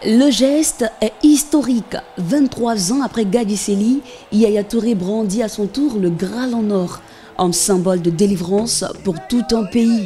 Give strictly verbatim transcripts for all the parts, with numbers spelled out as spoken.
Le geste est historique. vingt-trois ans après Gadi Sely, Yaya Touré brandit à son tour le Graal en or, un symbole de délivrance pour tout un pays.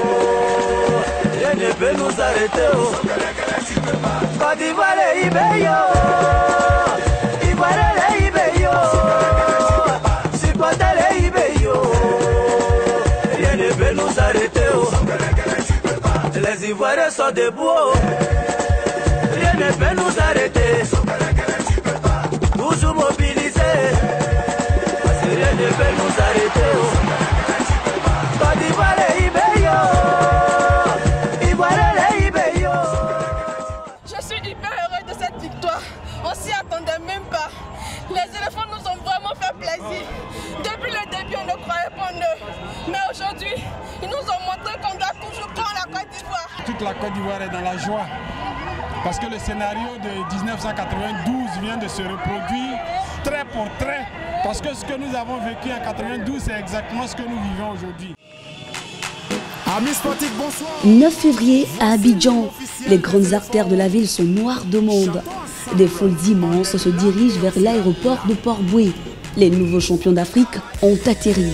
Les Ivoiriens sont debout. Rien ne peut nous arrêter. Toujours mobilisés. Parce que rien ne peut nous arrêter. Côte d'Ivoire et Ibeyo. Ivoire et Ibeyo. Je suis hyper heureux de cette victoire. On s'y attendait même pas. Les éléphants nous ont vraiment fait plaisir. Depuis le début, on ne croyait pas en eux. Mais aujourd'hui, ils nous ont montré qu'on doit toujours prendre la Côte d'Ivoire. Toute la Côte d'Ivoire est dans la joie. Parce que le scénario de mille neuf cent quatre-vingt-douze vient de se reproduire trait pour trait. Parce que ce que nous avons vécu en quatre-vingt-douze, c'est exactement ce que nous vivons aujourd'hui. Amis sportifs, bonsoir. neuf février à Abidjan, les grandes artères de la ville sont noires de monde. Des foules immenses se dirigent vers l'aéroport de Port-Boué. Les nouveaux champions d'Afrique ont atterri.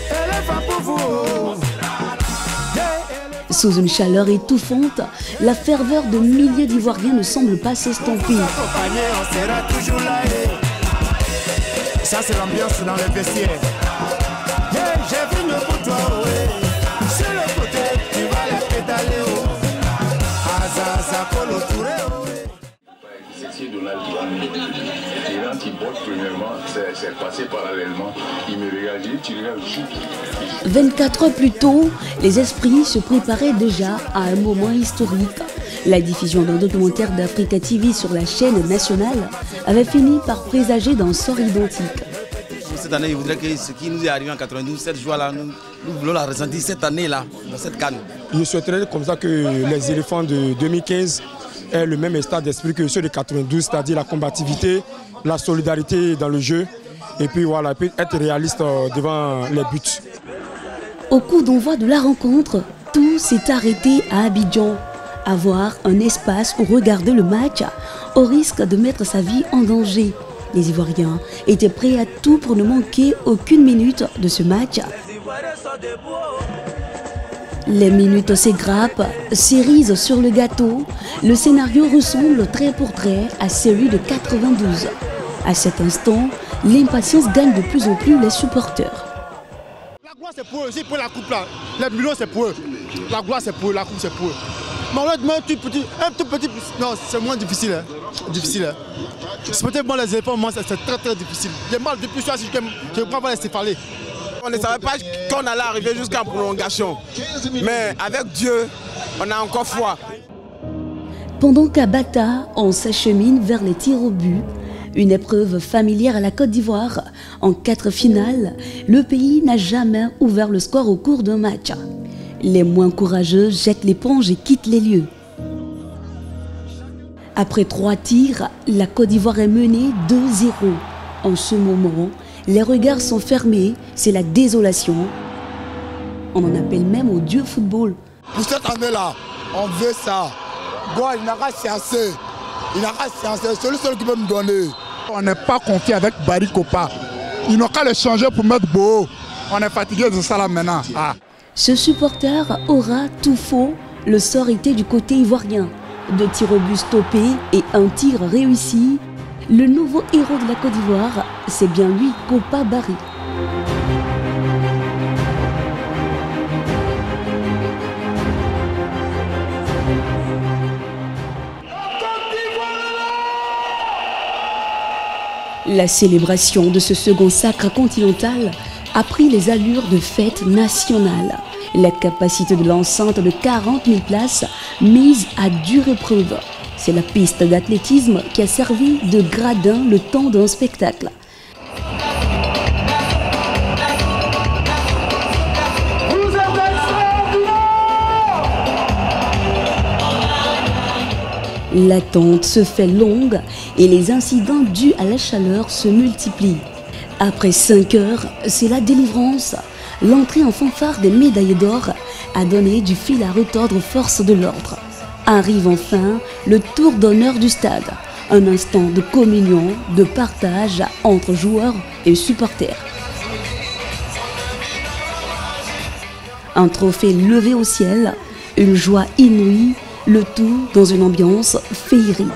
Sous une chaleur étouffante, la ferveur de milliers d'Ivoiriens ne semble pas s'estomper. Ça c'est l'ambiance dans les vestiaires. J'ai vu pour toi, sur le côté, tu vas les pédaler. C'est Donald Trump qui botte premièrement, c'est passé parallèlement. Il me regarde, tu regardes. vingt-quatre heures plus tôt, les esprits se préparaient déjà à un moment historique. La diffusion d'un documentaire d'Africa T V sur la chaîne nationale avait fini par présager d'un sort identique. Cette année, je voudrais que ce qui nous est arrivé en quatre-vingt-douze, cette joie-là, nous, nous voulons la ressentir cette année-là, dans cette canne. Je souhaiterais comme ça que les éléphants de deux mille quinze aient le même état d'esprit que ceux de quatre-vingt-douze, c'est-à-dire la combativité, la solidarité dans le jeu, et puis voilà, et puis être réaliste devant les buts. Au coup d'envoi de la rencontre, tout s'est arrêté à Abidjan. Avoir un espace où regarder le match au risque de mettre sa vie en danger. Les Ivoiriens étaient prêts à tout pour ne manquer aucune minute de ce match. Les minutes s'égrappent, s'érisent sur le gâteau. Le scénario ressemble trait pour trait à celui de quatre-vingt-douze. À cet instant, l'impatience gagne de plus en plus les supporters. La gloire c'est pour eux, aussi pour la coupe là. Les millions c'est pour eux. La gloire c'est pour eux, la coupe c'est pour eux. Mais honnêtement, un tout petit, un tout petit, non, c'est moins difficile. Hein. Difficile. Hein. C'est peut-être moi les éléphants, moi c'est très très difficile. J'ai mal depuis ça, si je ne crois pas laisser parler. On ne savait pas qu'on allait arriver jusqu'à prolongation. Mais avec Dieu, on a encore foi. Pendant qu'à Bata, on s'achemine vers les tirs au but, une épreuve familière à la Côte d'Ivoire, en quatre finales, le pays n'a jamais ouvert le score au cours d'un match. Les moins courageux jettent l'éponge et quittent les lieux. Après trois tirs, la Côte d'Ivoire est menée deux zéro. En ce moment, les regards sont fermés, c'est la désolation. On en appelle même au dieu football. Pour cette année-là, on veut ça. Bon, il n'a qu'à chercher. Il n'a qu'à chercher. C'est le seul qui peut me donner. On n'est pas confiant avec Barry Kopa. Ils n'ont qu'à le changer pour mettre beau. On est fatigué de ça là maintenant. Ah. Ce supporter aura tout faux. Le sort était du côté ivoirien. Deux tirs au but stoppés et un tir réussi. Le nouveau héros de la Côte d'Ivoire, c'est bien lui, Kopa Barry. La célébration de ce second sacre continental a pris les allures de fête nationale. La capacité de l'enceinte de quarante mille places mise à dure épreuve. C'est la piste d'athlétisme qui a servi de gradin le temps d'un spectacle. L'attente se fait longue et les incidents dus à la chaleur se multiplient. Après cinq heures, c'est la délivrance. L'entrée en fanfare des médaillés d'or a donné du fil à retordre aux forces de l'ordre. Arrive enfin le tour d'honneur du stade, un instant de communion, de partage entre joueurs et supporters. Un trophée levé au ciel, une joie inouïe, le tout dans une ambiance féerique.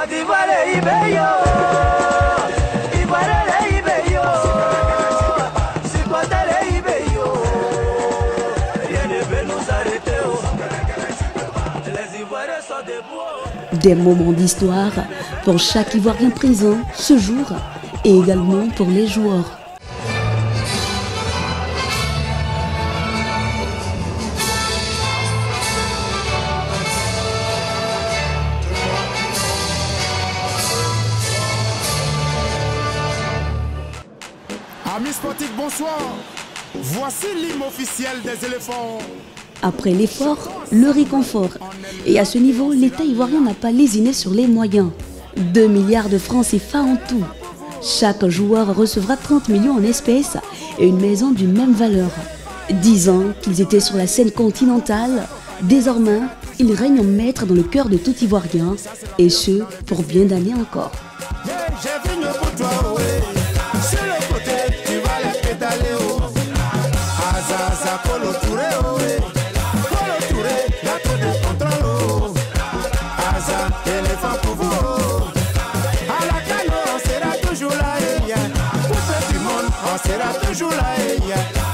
Des moments d'histoire pour chaque Ivoirien présent ce jour et également pour les joueurs. Amis sportifs, bonsoir. Voici l'hymne officiel des éléphants. Après l'effort, le réconfort. Et à ce niveau, l'État ivoirien n'a pas lésiné sur les moyens. deux milliards de francs C F A en tout. Chaque joueur recevra trente millions en espèces et une maison d'une même valeur. Dix ans qu'ils étaient sur la scène continentale, désormais, ils règnent en maître dans le cœur de tout Ivoirien, et ce, pour bien d'années encore. On sera toujours là, yeah.